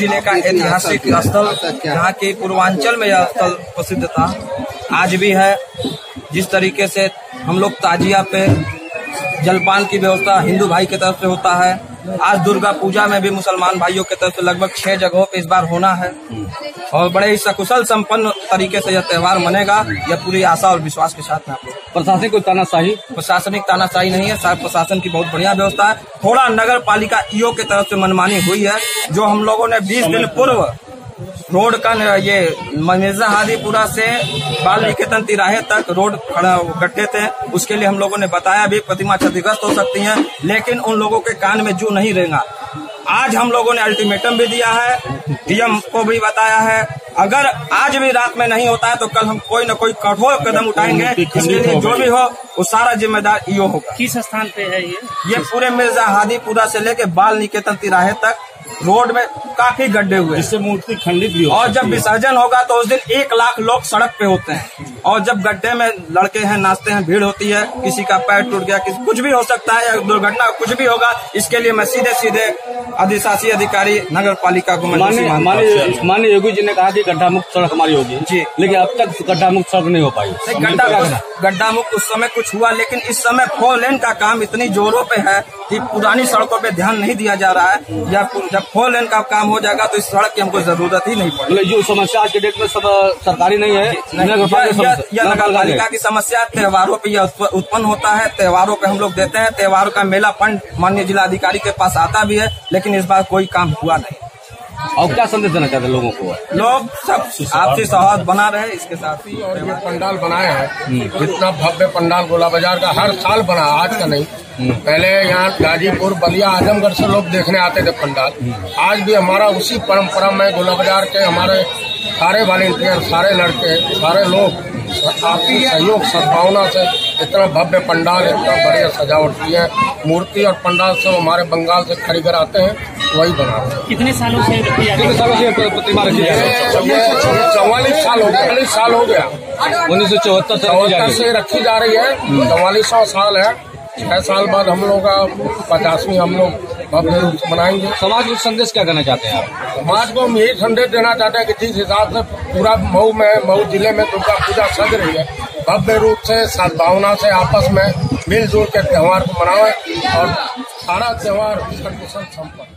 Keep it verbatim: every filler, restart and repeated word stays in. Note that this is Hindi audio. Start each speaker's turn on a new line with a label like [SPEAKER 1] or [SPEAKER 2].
[SPEAKER 1] जिले का ऐतिहासिक स्थल, यहाँ के पूर्वांचल में यह स्थल प्रसिद्ध था, आज भी है। जिस तरीके से हम लोग ताजिया पे जलपान की व्यवस्था हिंदू भाई की तरफ से होता है, आज दुर्गा पूजा में भी मुसलमान भाइयों की तरफ से लगभग छह जगहों पे इस बार होना है और बड़े ही सकुशल संपन्न तरीके से यह त्योहार मनेगा, यह पूरी आशा और विश्वास के साथ में।
[SPEAKER 2] प्रशासनिक कोई तानाशाही
[SPEAKER 1] प्रशासनिक तानाशाही नहीं है, साहब प्रशासन की बहुत बढ़िया व्यवस्था है। थोड़ा नगर पालिका ईओ की तरफ से मनमानी हुई है, जो हम लोगों ने बीस दिन पूर्व रोड का ये मिर्जा हादीपुरा से बाल निकेतन तिराहे तक रोड खड़ा गड्ढे थे, उसके लिए हम लोगों ने बताया भी प्रतिमा क्षतिग्रस्त हो सकती है, लेकिन उन लोगों के कान में जू नहीं रेंगा। आज हम लोगों ने अल्टीमेटम भी दिया है, डीएम को भी बताया है, अगर आज भी रात में नहीं होता है तो कल हम कोई न कोई कठोर कदम उठाएंगे। इसके लिए जो भी हो वो सारा जिम्मेदार ईओ होगा।
[SPEAKER 3] किस स्थान पे है ये?
[SPEAKER 1] ये पूरे मिर्जा हादीपुरा से लेके बाल निकेतन तिराहे तक रोड में काफी गड्ढे हुए,
[SPEAKER 2] जिससे मूर्ति खंडित भी हो।
[SPEAKER 1] और जब विसर्जन होगा तो उस दिन एक लाख लोग सड़क पे होते हैं, और जब गड्ढे में लड़के हैं नाचते हैं, भीड़ होती है, किसी का पैर टूट गया, किसी कुछ भी हो सकता है, दुर्घटना कुछ भी होगा। इसके लिए मैं सीधे सीधे अधिशासी अधिकारी नगर पालिका को
[SPEAKER 2] माननीय योगी जी ने कहा कि गड्ढा मुक्त सड़क हमारी होगी जी, लेकिन अब तक गड्ढा मुक्त सड़क नहीं हो पाई।
[SPEAKER 1] गड्ढा गड्ढा मुक्त उस समय कुछ हुआ, लेकिन इस समय फोर लेन का काम इतनी जोरों पे है कि पुरानी सड़कों पे ध्यान नहीं दिया जा रहा है। या जब फोर लेन का काम हो जाएगा तो इस सड़क की हमको जरूरत ही नहीं पड़ेगी।
[SPEAKER 2] जो समस्या आज के डेट में सब सरकारी नहीं है,
[SPEAKER 1] यह नगर पालिका की समस्या त्योहारों पे यह उत्पन्न होता है। त्योहारों पे हम लोग देते हैं, त्योहारों का मेला फंड माननीय जिलाधिकारी के पास आता भी है, लेकिन इस बार कोई काम हुआ नहीं।
[SPEAKER 2] और क्या संदेश देना चाहते हैं लोगों को?
[SPEAKER 1] लोग सब आपसी सौहार्द बना रहे, इसके साथ ही।
[SPEAKER 4] और ये पंडाल बनाया है, इतना भव्य पंडाल गोला बाजार का हर साल बना, आज का नहीं। पहले यहाँ गाजीपुर, बलिया, आजमगढ़ से लोग देखने आते थे पंडाल। आज भी हमारा उसी परंपरा में गोला बाजार के हमारे सारे वॉलेंटियर, सारे लड़के, सारे लोग आपसी सहयोग सद्भावना से इतना भव्य पंडाल, इतना बढ़िया सजावट की है। मूर्ति और पंडाल सब हमारे बंगाल से खरीदकर आते हैं, वही बना रहे हैं।
[SPEAKER 3] कितने सालों से
[SPEAKER 2] कितने सालों से प्रतिमा रखी जा रही है?
[SPEAKER 4] चौवालीस साल हो गया चालीस साल हो गया
[SPEAKER 2] उन्नीस सौ चौहत्तर
[SPEAKER 4] चौहत्तर से रखी जा रही है, चौवालीसवां साल है। छह साल बाद हम लोग का पचासवीं हम लोग भव्य रूप से मनाएंगे।
[SPEAKER 2] समाज को संदेश क्या करना चाहते हैं आप?
[SPEAKER 4] समाज को हम यही संदेश देना चाहते हैं कि जिस हिसाब से पूरा मऊ में मऊ जिले में दुर्गा पूजा सज रही है, भव्य रूप से सद्भावना से आपस में मिलजुल के त्योहार को मनाएं और सारा त्योहार संपन्न।